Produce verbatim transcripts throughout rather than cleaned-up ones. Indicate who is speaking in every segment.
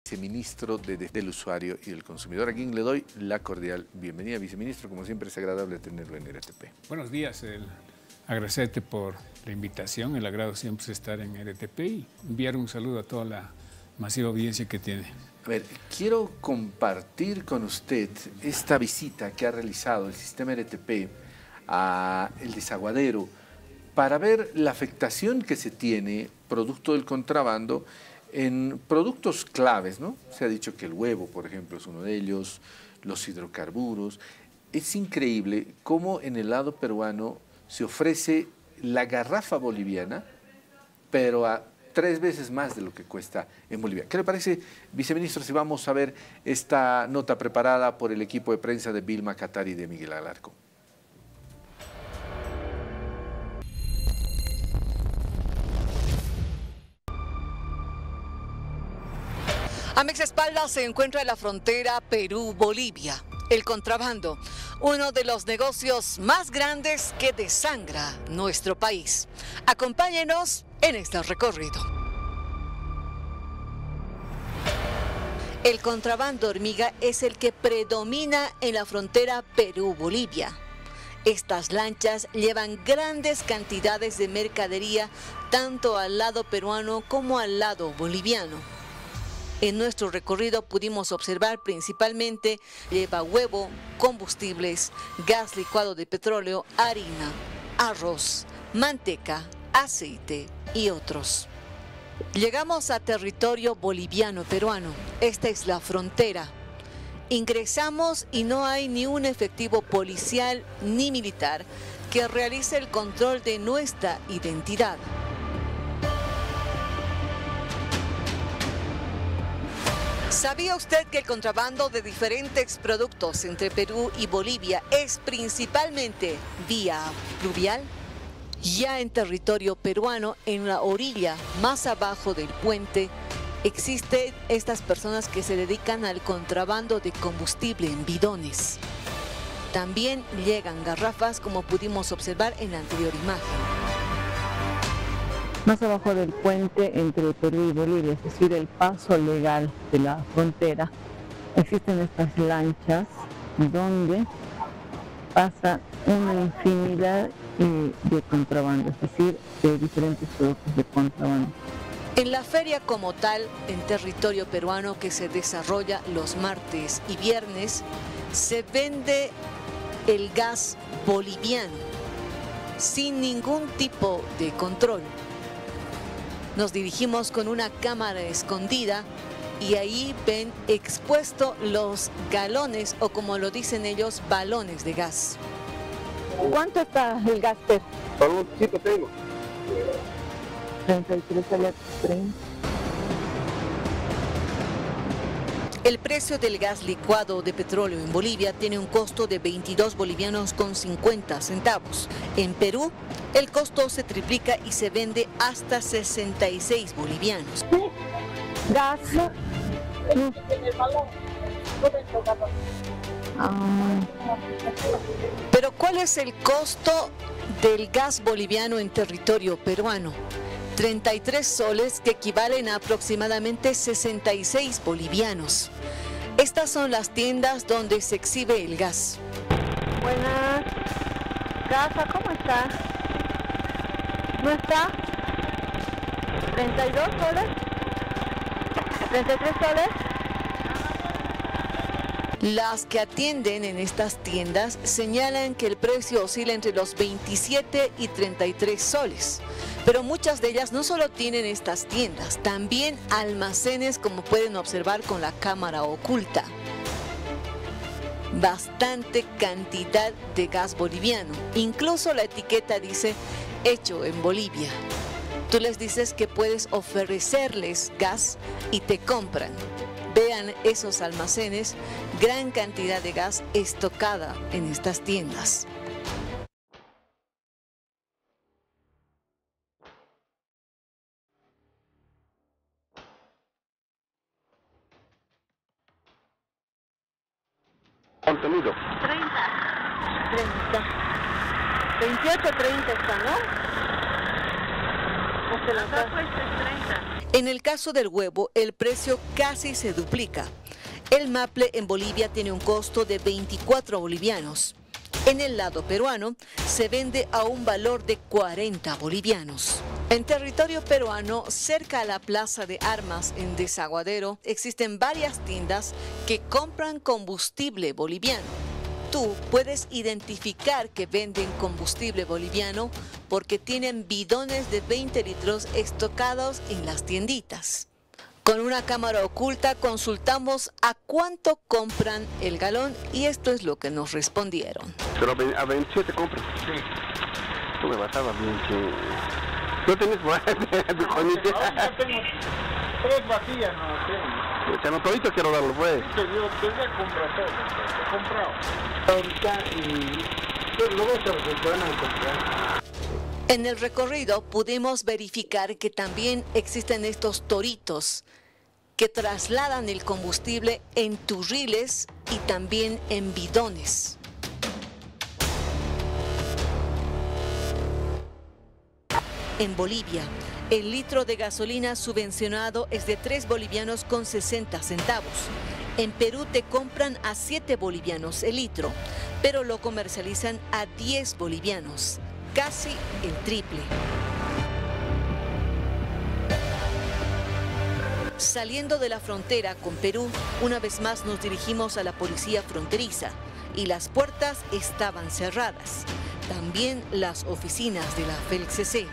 Speaker 1: Viceministro de, de, del Usuario y del Consumidor, a quien le doy la cordial bienvenida. Viceministro, como siempre es agradable tenerlo en R T P.
Speaker 2: Buenos días, el, agradecerte por la invitación, el agrado siempre es estar en R T P y enviar un saludo a toda la masiva audiencia que tiene.
Speaker 1: A ver, quiero compartir con usted esta visita que ha realizado el sistema R T P a el desaguadero para ver la afectación que se tiene producto del contrabando en productos claves, ¿no? Se ha dicho que el huevo, por ejemplo, es uno de ellos, los hidrocarburos. Es increíble cómo en el lado peruano se ofrece la garrafa boliviana, pero a tres veces más de lo que cuesta en Bolivia. ¿Qué le parece, viceministro, si vamos a ver esta nota preparada por el equipo de prensa de Vilma Catari y de Miguel Alarco?
Speaker 3: A mis espaldas se encuentra la frontera Perú-Bolivia. El contrabando, uno de los negocios más grandes que desangra nuestro país. Acompáñenos en este recorrido. El contrabando hormiga es el que predomina en la frontera Perú-Bolivia. Estas lanchas llevan grandes cantidades de mercadería tanto al lado peruano como al lado boliviano. En nuestro recorrido pudimos observar principalmente lleva huevo, combustibles, gas licuado de petróleo, harina, arroz, manteca, aceite y otros. Llegamos a territorio boliviano-peruano. Esta es la frontera. Ingresamos y no hay ni un efectivo policial ni militar que realice el control de nuestra identidad. ¿Sabía usted que el contrabando de diferentes productos entre Perú y Bolivia es principalmente vía fluvial? Ya en territorio peruano, en la orilla más abajo del puente, existen estas personas que se dedican al contrabando de combustible en bidones. También llegan garrafas, como pudimos observar en la anterior imagen.
Speaker 4: Más abajo del puente entre Perú y Bolivia, es decir, el paso legal de la frontera, existen estas lanchas donde pasa una infinidad eh, de contrabando, es decir, de diferentes productos de contrabando.
Speaker 3: En la feria como tal, en territorio peruano que se desarrolla los martes y viernes, se vende el gas boliviano sin ningún tipo de control. Nos dirigimos con una cámara escondida y ahí ven expuestos los galones o, como lo dicen ellos, balones de gas.
Speaker 4: ¿Cuánto está el gas, Per?
Speaker 5: Solo sí que tengo.
Speaker 4: treinta y tres a treinta.
Speaker 3: El precio del gas licuado de petróleo en Bolivia tiene un costo de veintidós bolivianos con cincuenta centavos. En Perú, el costo se triplica y se vende hasta sesenta y seis bolivianos.
Speaker 4: Gas. Ah.
Speaker 3: Pero ¿cuál es el costo del gas boliviano en territorio peruano? treinta y tres soles, que equivalen a aproximadamente sesenta y seis bolivianos. Estas son las tiendas donde se exhibe el gas.
Speaker 4: Buenas. Casa, ¿cómo está? ¿No está? ¿treinta y dos soles? ¿treinta y tres soles?
Speaker 3: Las que atienden en estas tiendas señalan que el precio oscila entre los veintisiete y treinta y tres soles. Pero muchas de ellas no solo tienen estas tiendas, también almacenes, como pueden observar con la cámara oculta. Bastante cantidad de gas boliviano. Incluso la etiqueta dice hecho en Bolivia. Tú les dices que puedes ofrecerles gas y te compran. Vean esos almacenes, gran cantidad de gas estocada en estas tiendas.
Speaker 5: Contenido.
Speaker 4: treinta. treinta. veintiocho, treinta está, ¿no?
Speaker 6: Acá cuesta treinta.
Speaker 3: En el caso del huevo, el precio casi se duplica. El maple en Bolivia tiene un costo de veinticuatro bolivianos. En el lado peruano se vende a un valor de cuarenta bolivianos. En territorio peruano, cerca a la Plaza de Armas en Desaguadero, existen varias tiendas que compran combustible boliviano. Tú puedes identificar que venden combustible boliviano porque tienen bidones de veinte litros estocados en las tienditas. Con una cámara oculta consultamos a cuánto compran el galón y esto es lo que nos respondieron.
Speaker 5: Pero a veintisiete compras. Sí. Tú me basabas bien que... ¿No tenés por ahí?
Speaker 6: No, yo tengo tres vacías, no tengo.
Speaker 5: O sea, no todito quiero darlo, pues.
Speaker 6: Yo te voy a comprar todo, he comprado. Ahorita y luego se van a comprar.
Speaker 3: En el recorrido pudimos verificar que también existen estos toritos que trasladan el combustible en turriles y también en bidones. En Bolivia, el litro de gasolina subvencionado es de tres bolivianos con sesenta centavos. En Perú te compran a siete bolivianos el litro, pero lo comercializan a diez bolivianos, casi el triple. Saliendo de la frontera con Perú, una vez más nos dirigimos a la policía fronteriza y las puertas estaban cerradas. También las oficinas de la F E L C C.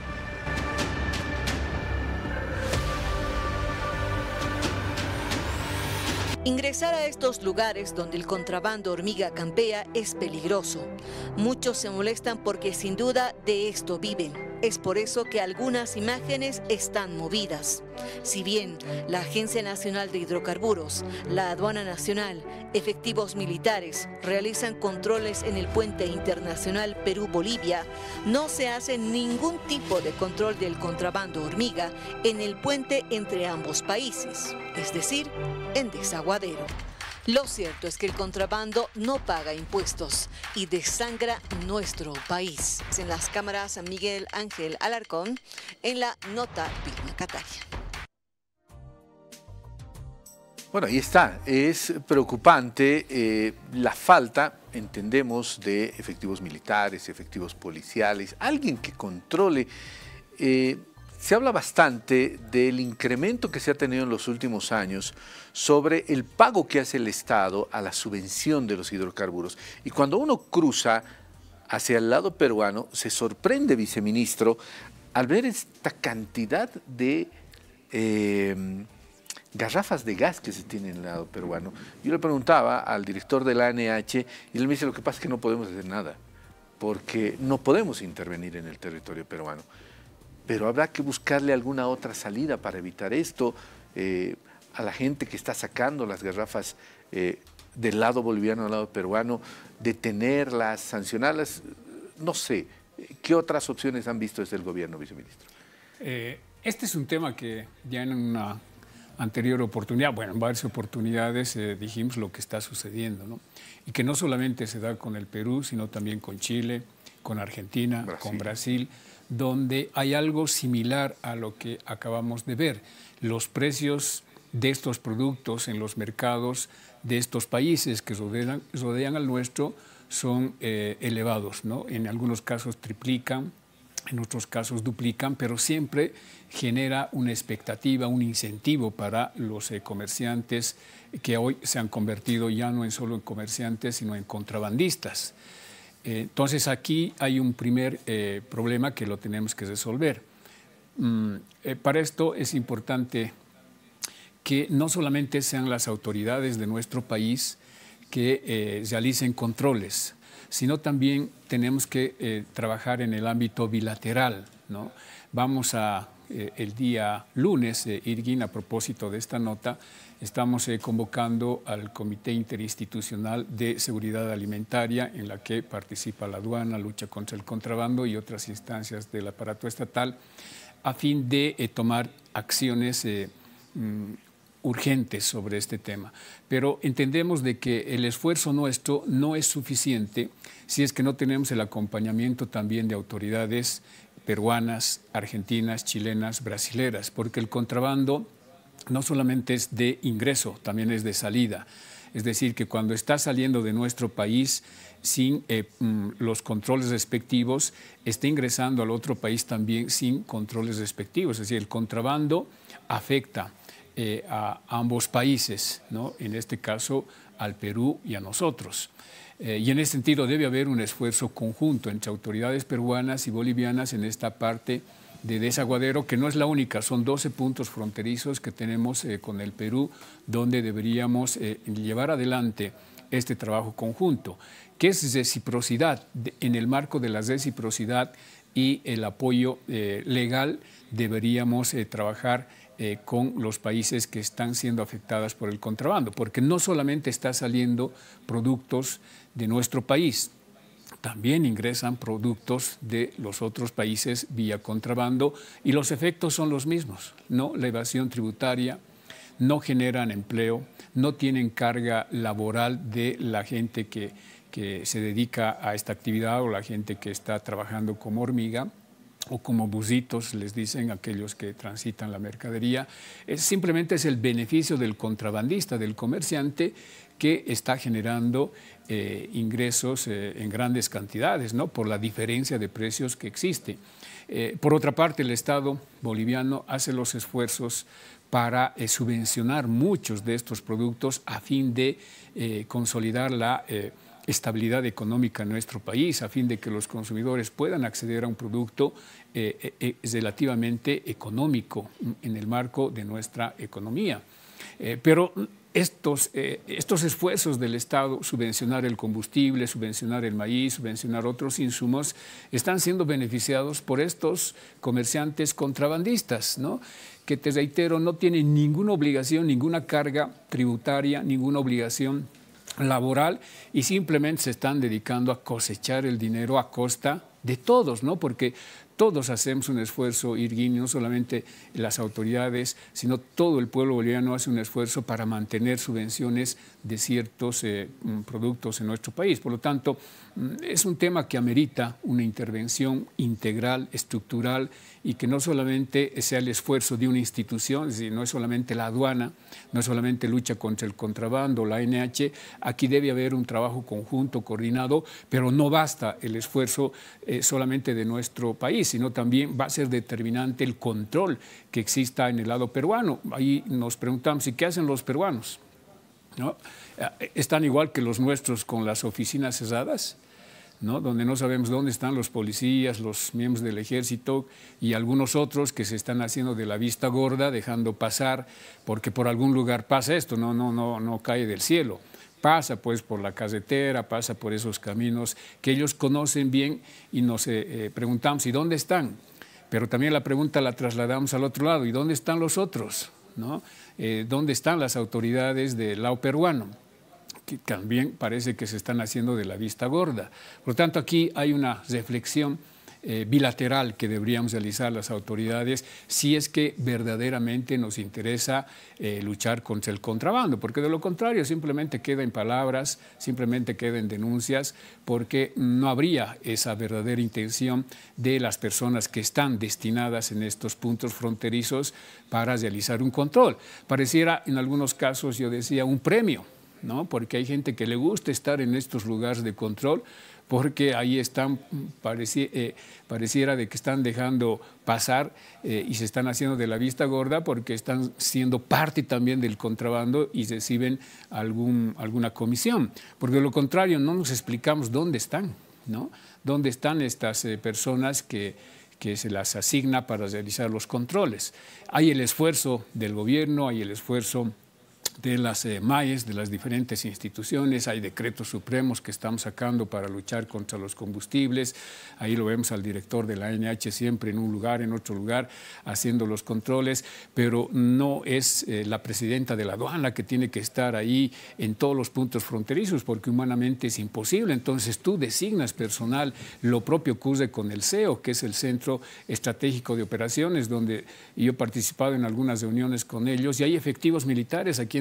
Speaker 3: Ingresar a estos lugares donde el contrabando hormiga campea es peligroso. Muchos se molestan porque sin duda de esto viven. Es por eso que algunas imágenes están movidas. Si bien la Agencia Nacional de Hidrocarburos, la Aduana Nacional, efectivos militares realizan controles en el puente internacional Perú-Bolivia, no se hace ningún tipo de control del contrabando hormiga en el puente entre ambos países, es decir, en Desaguadero. Lo cierto es que el contrabando no paga impuestos y desangra nuestro país. En las cámaras Miguel Ángel Alarcón, en la nota Vilma Catalla.
Speaker 1: Bueno, ahí está. Es preocupante eh, la falta, entendemos, de efectivos militares, efectivos policiales, alguien que controle. Eh, Se habla bastante del incremento que se ha tenido en los últimos años sobre el pago que hace el Estado a la subvención de los hidrocarburos. Y cuando uno cruza hacia el lado peruano, se sorprende, viceministro, al ver esta cantidad de eh, garrafas de gas que se tienen en el lado peruano. Yo le preguntaba al director de la A N H y él me dice, lo que pasa es que no podemos hacer nada, porque no podemos intervenir en el territorio peruano. Pero habrá que buscarle alguna otra salida para evitar esto. Eh, a la gente que está sacando las garrafas eh, del lado boliviano al lado peruano, detenerlas, sancionarlas, no sé. ¿Qué otras opciones han visto desde el gobierno, viceministro?
Speaker 2: Eh, este es un tema que ya en una anterior oportunidad, bueno, en varias oportunidades eh, dijimos lo que está sucediendo, ¿no? Y que no solamente se da con el Perú, sino también con Chile, con Argentina, Brasil. con Brasil, donde hay algo similar a lo que acabamos de ver. Los precios de estos productos en los mercados de estos países que rodean, rodean al nuestro son eh, elevados, ¿no? En algunos casos triplican, en otros casos duplican, pero siempre genera una expectativa, un incentivo para los eh, comerciantes que hoy se han convertido ya no en solo en comerciantes, sino en contrabandistas. Entonces aquí hay un primer eh, problema que lo tenemos que resolver. Mm, eh, para esto es importante que no solamente sean las autoridades de nuestro país que eh, realicen controles, sino también tenemos que eh, trabajar en el ámbito bilateral, ¿no? Vamos a, eh, el día lunes, eh, Irguín, a propósito de esta nota, estamos eh, convocando al Comité Interinstitucional de Seguridad Alimentaria, en la que participa la aduana, lucha contra el contrabando y otras instancias del aparato estatal, a fin de eh, tomar acciones eh, mm, urgentes sobre este tema. Pero entendemos de que el esfuerzo nuestro no es suficiente si es que no tenemos el acompañamiento también de autoridades peruanas, argentinas, chilenas, brasileras, porque el contrabando no solamente es de ingreso, también es de salida. Es decir, que cuando está saliendo de nuestro país sin eh, los controles respectivos, está ingresando al otro país también sin controles respectivos. Es decir, el contrabando afecta eh, a ambos países, ¿no? En este caso al Perú y a nosotros. Eh, y en ese sentido debe haber un esfuerzo conjunto entre autoridades peruanas y bolivianas en esta parte de desaguadero, que no es la única, son doce puntos fronterizos que tenemos eh, con el Perú, donde deberíamos eh, llevar adelante este trabajo conjunto, que es reciprocidad. En el marco de la reciprocidad y el apoyo eh, legal, deberíamos eh, trabajar eh, con los países que están siendo afectados por el contrabando, porque no solamente está saliendo productos de nuestro país, también ingresan productos de los otros países vía contrabando y los efectos son los mismos, ¿no? La evasión tributaria, no generan empleo, no tienen carga laboral de la gente que, que se dedica a esta actividad o la gente que está trabajando como hormiga o como busitos, les dicen aquellos que transitan la mercadería. Es, simplemente es el beneficio del contrabandista, del comerciante, que está generando eh, ingresos eh, en grandes cantidades, ¿no? Por la diferencia de precios que existe. Eh, por otra parte, el Estado boliviano hace los esfuerzos para eh, subvencionar muchos de estos productos a fin de eh, consolidar la eh, estabilidad económica en nuestro país, a fin de que los consumidores puedan acceder a un producto eh, eh, relativamente económico en el marco de nuestra economía. Eh, pero Estos, eh, estos esfuerzos del Estado, subvencionar el combustible, subvencionar el maíz, subvencionar otros insumos, están siendo beneficiados por estos comerciantes contrabandistas, ¿no? Que, te reitero, no tienen ninguna obligación, ninguna carga tributaria, ninguna obligación laboral y simplemente se están dedicando a cosechar el dinero a costa de todos, ¿no? Porque todos hacemos un esfuerzo, Irguín, no solamente las autoridades, sino todo el pueblo boliviano hace un esfuerzo para mantener subvenciones de ciertos eh, productos en nuestro país. Por lo tanto, es un tema que amerita una intervención integral, estructural, y que no solamente sea el esfuerzo de una institución, es decir, no es solamente la aduana, no es solamente lucha contra el contrabando, la A N H, aquí debe haber un trabajo conjunto, coordinado, pero no basta el esfuerzo eh, solamente de nuestro país, sino también va a ser determinante el control que exista en el lado peruano. Ahí nos preguntamos, ¿y qué hacen los peruanos? ¿No? ¿Están igual que los nuestros con las oficinas cerradas? ¿No? Donde no sabemos dónde están los policías, los miembros del ejército y algunos otros que se están haciendo de la vista gorda, dejando pasar, porque por algún lugar pasa esto, no, no, no, no cae del cielo. Pasa pues por la carretera, pasa por esos caminos que ellos conocen bien y nos eh, eh, preguntamos, ¿y dónde están? Pero también la pregunta la trasladamos al otro lado, ¿y dónde están los otros? ¿No? Eh, ¿Dónde están las autoridades del lado peruano? Que también parece que se están haciendo de la vista gorda. Por lo tanto, aquí hay una reflexión eh, bilateral que deberíamos realizar las autoridades si es que verdaderamente nos interesa eh, luchar contra el contrabando, porque de lo contrario simplemente queda en palabras, simplemente queda en denuncias, porque no habría esa verdadera intención de las personas que están destinadas en estos puntos fronterizos para realizar un control. Pareciera en algunos casos, yo decía, un premio, ¿no? Porque hay gente que le gusta estar en estos lugares de control porque ahí están, pareci, eh, pareciera de que están dejando pasar eh, y se están haciendo de la vista gorda porque están siendo parte también del contrabando y reciben algún, alguna comisión. Porque de lo contrario no nos explicamos dónde están, ¿no? Dónde están estas eh, personas que, que se las asigna para realizar los controles. Hay el esfuerzo del gobierno, hay el esfuerzo de las eh, M A E S, de las diferentes instituciones, hay decretos supremos que estamos sacando para luchar contra los combustibles, ahí lo vemos al director de la A N H siempre en un lugar, en otro lugar, haciendo los controles, pero no es eh, la presidenta de la aduana que tiene que estar ahí en todos los puntos fronterizos, porque humanamente es imposible. Entonces tú designas personal, lo propio ocurre con el C E O, que es el Centro Estratégico de Operaciones, donde yo he participado en algunas reuniones con ellos, y hay efectivos militares aquí en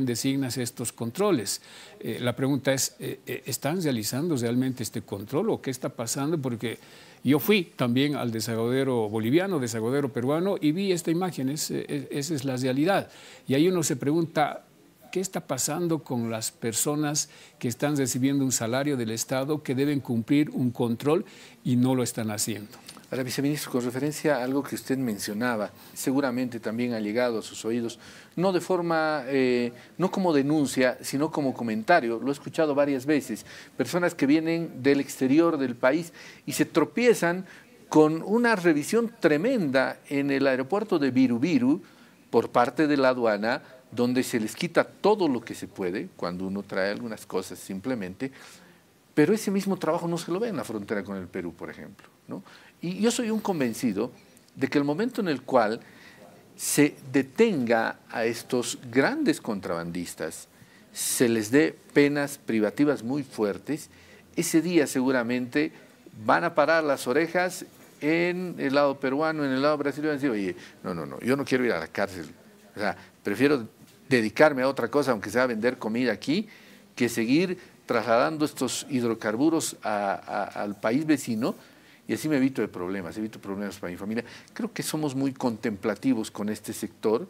Speaker 2: quién designa estos controles. Eh, la pregunta es, eh, ¿están realizando realmente este control o qué está pasando? Porque yo fui también al desaguadero boliviano, desaguadero peruano, y vi esta imagen, es, es, esa es la realidad. Y ahí uno se pregunta, ¿qué está pasando con las personas que están recibiendo un salario del Estado, que deben cumplir un control y no lo están haciendo?
Speaker 1: Ahora, viceministro, con referencia a algo que usted mencionaba, seguramente también ha llegado a sus oídos, no de forma, eh, no como denuncia, sino como comentario. Lo he escuchado varias veces. Personas que vienen del exterior del país y se tropiezan con una revisión tremenda en el aeropuerto de Viru-Viru por parte de la aduana, donde se les quita todo lo que se puede, cuando uno trae algunas cosas simplemente, pero ese mismo trabajo no se lo ve en la frontera con el Perú, por ejemplo, ¿no? Y yo soy un convencido de que el momento en el cual se detenga a estos grandes contrabandistas, se les dé penas privativas muy fuertes, ese día seguramente van a parar las orejas en el lado peruano, en el lado brasileño, y decir, oye, no, no, no, yo no quiero ir a la cárcel, o sea, prefiero dedicarme a otra cosa, aunque sea vender comida aquí, que seguir trasladando estos hidrocarburos a, a, al país vecino, y así me evito de problemas, evito problemas para mi familia. Creo que somos muy contemplativos con este sector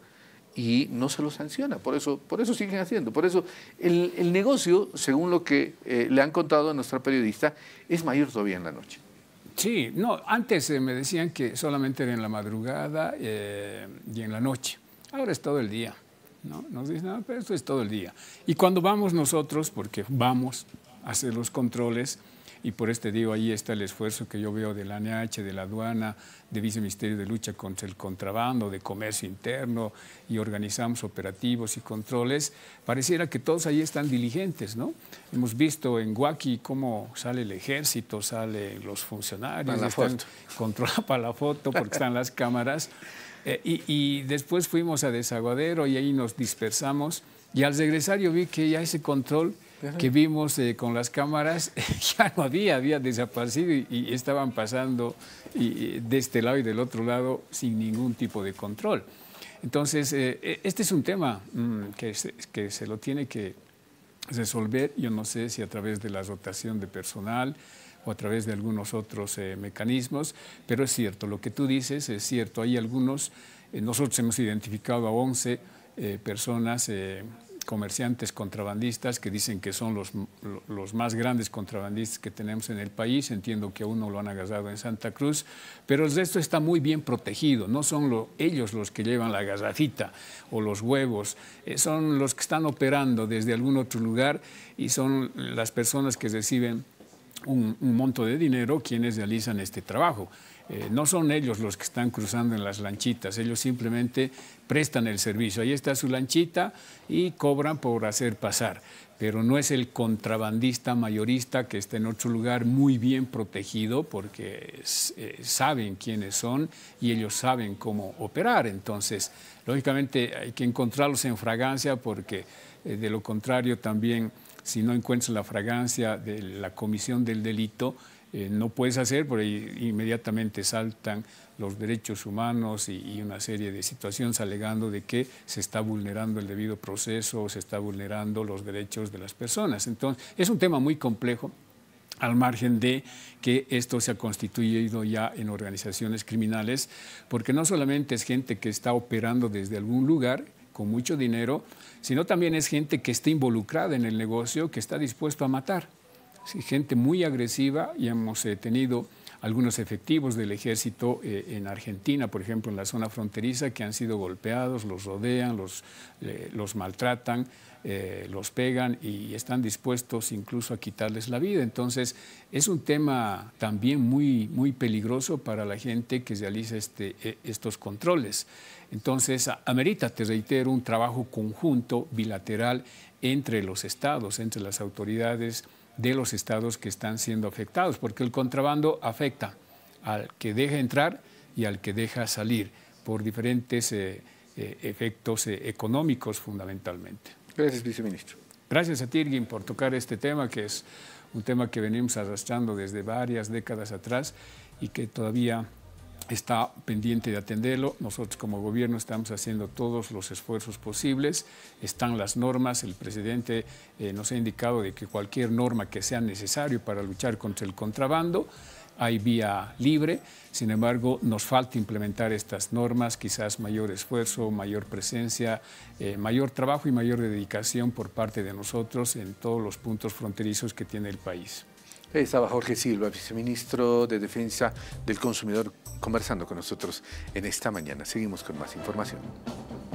Speaker 1: y no se lo sanciona, por eso, por eso siguen haciendo. Por eso el, el negocio, según lo que eh, le han contado a nuestra periodista, es mayor todavía en la noche.
Speaker 2: Sí, no, antes eh, me decían que solamente era en la madrugada eh, y en la noche. Ahora es todo el día, ¿no? Nos dicen, no, pero esto es todo el día. Y cuando vamos nosotros, porque vamos a hacer los controles, y por este digo, ahí está el esfuerzo que yo veo de la A N H, de la aduana, de Viceministerio de Lucha contra el Contrabando, de Comercio Interno, y organizamos operativos y controles. Pareciera que todos ahí están diligentes, ¿no? Hemos visto en Huaki cómo sale el ejército, salen los funcionarios,
Speaker 1: para la
Speaker 2: están
Speaker 1: foto.
Speaker 2: controlados para la foto porque están las cámaras. Eh, y, y después fuimos a Desaguadero y ahí nos dispersamos. Y al regresar yo vi que ya ese control que vimos eh, con las cámaras ya no había, había desaparecido y, y estaban pasando y, y de este lado y del otro lado sin ningún tipo de control. Entonces, eh, este es un tema mmm, que, se, que se lo tiene que resolver, yo no sé si a través de la rotación de personal o a través de algunos otros eh, mecanismos, pero es cierto, lo que tú dices es cierto, hay algunos, eh, nosotros hemos identificado a once eh, personas, eh, comerciantes contrabandistas que dicen que son los, los más grandes contrabandistas que tenemos en el país. Entiendo que a uno lo han agarrado en Santa Cruz, pero el resto está muy bien protegido. No son lo, ellos los que llevan la garrafita o los huevos, eh, son los que están operando desde algún otro lugar y son las personas que reciben un, un monto de dinero quienes realizan este trabajo. Eh, no son ellos los que están cruzando en las lanchitas, ellos simplemente prestan el servicio. Ahí está su lanchita y cobran por hacer pasar, pero no es el contrabandista mayorista que está en otro lugar muy bien protegido porque eh, saben quiénes son y ellos saben cómo operar. Entonces, lógicamente hay que encontrarlos en fragancia porque eh, de lo contrario también, si no encuentras la fragancia de la comisión del delito, Eh, no puedes hacer, porque inmediatamente saltan los derechos humanos y, y una serie de situaciones alegando de que se está vulnerando el debido proceso o se está vulnerando los derechos de las personas. Entonces, es un tema muy complejo, al margen de que esto se ha constituido ya en organizaciones criminales, porque no solamente es gente que está operando desde algún lugar con mucho dinero, sino también es gente que está involucrada en el negocio, que está dispuesto a matar. Sí, gente muy agresiva y hemos eh, tenido algunos efectivos del ejército eh, en Argentina, por ejemplo, en la zona fronteriza, que han sido golpeados, los rodean, los, eh, los maltratan, eh, los pegan y están dispuestos incluso a quitarles la vida. Entonces, es un tema también muy, muy peligroso para la gente que realiza este, eh, estos controles. Entonces, amerita, te reitero, un trabajo conjunto, bilateral, entre los estados, entre las autoridades de los estados que están siendo afectados, porque el contrabando afecta al que deja entrar y al que deja salir por diferentes eh, eh, efectos eh, económicos fundamentalmente.
Speaker 1: Gracias, viceministro.
Speaker 2: Gracias a ti, Irguín, por tocar este tema, que es un tema que venimos arrastrando desde varias décadas atrás y que todavía está pendiente de atenderlo. Nosotros como gobierno estamos haciendo todos los esfuerzos posibles. Están las normas. El presidente eh, nos ha indicado de que cualquier norma que sea necesaria para luchar contra el contrabando, hay vía libre. Sin embargo, nos falta implementar estas normas, quizás mayor esfuerzo, mayor presencia, eh, mayor trabajo y mayor dedicación por parte de nosotros en todos los puntos fronterizos que tiene el país.
Speaker 1: Estaba Jorge Silva, viceministro de Defensa del Consumidor, conversando con nosotros en esta mañana. Seguimos con más información.